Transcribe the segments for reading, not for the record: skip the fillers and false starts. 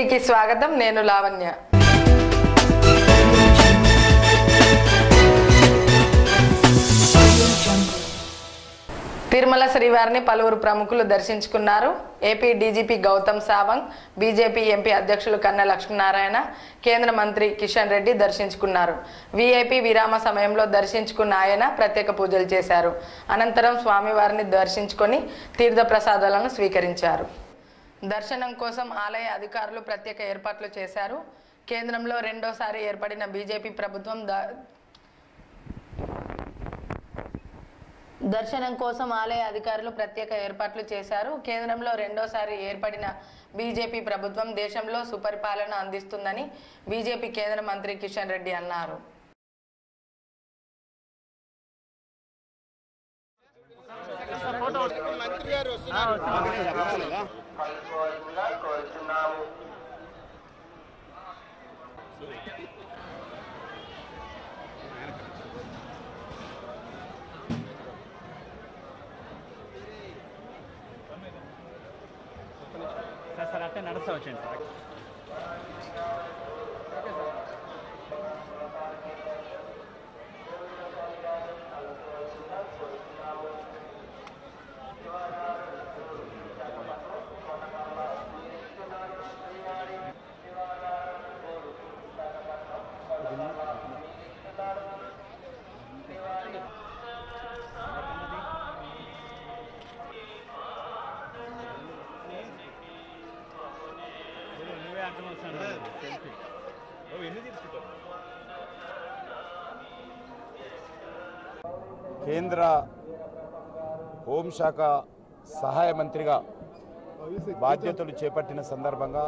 టీవీకి స్వాగతం. నేను లావణ్య. తిరుమల శ్రీవారిని పలువురు ప్రముఖులు దర్శించుకున్నారు. AP DGP Gautam Sawang, BJP MP అధ్యక్షులు కన్నా లక్ష్మీనారాయణ, కేంద్ర మంత్రి కిషన్ రెడ్డి దర్శించుకున్నారు. వీఐపీ విరామ సమయంలో దర్శించుకున్న ఆయన ప్రత్యేక పూజలు చేశారు. అనంతరం స్వామివారిని దర్శించుకొని తీర్థప్రసాదాలను స్వీకరించారు. దర్శనం కోసం ఆలయ అధికారులు ప్రత్యేక ఏర్పాట్లు చేశారు. కేంద్రంలో రెండోసారి ఏర్పడిన బీజేపీ ప్రభుత్వం దర్శనం కోసం ఆలయ అధికారులు ప్రత్యేక ఏర్పాట్లు చేశారు. కేంద్రంలో రెండోసారి ఏర్పడిన బీజేపీ ప్రభుత్వం దేశంలో సుపరిపాలన అందిస్తుందని బీజేపీ కేంద్ర మంత్రి కిషన్ రెడ్డి అన్నారు. సార్ అట్టే నడుస్తా వచ్చాను సార్. కేంద్ర హోంశాఖ సహాయ మంత్రిగా బాధ్యతలు చేపట్టిన సందర్భంగా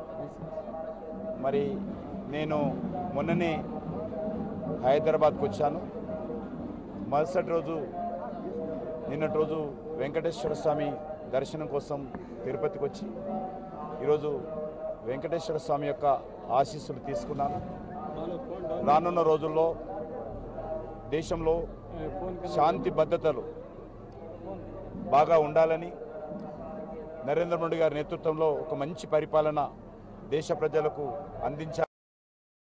మరి నేను మొన్ననే హైదరాబాద్కు వచ్చాను. మరుసటి రోజు నిన్నటి రోజు వెంకటేశ్వర స్వామి దర్శనం కోసం తిరుపతికి వచ్చి ఈరోజు వెంకటేశ్వర స్వామి యొక్క ఆశీస్సులు తీసుకున్నాను. రానున్న రోజుల్లో దేశంలో శాంతి భద్రతలు బాగా ఉండాలని నరేంద్ర మోడీ గారి నేతృత్వంలో ఒక మంచి పరిపాలన దేశ ప్రజలకు అందించాలి.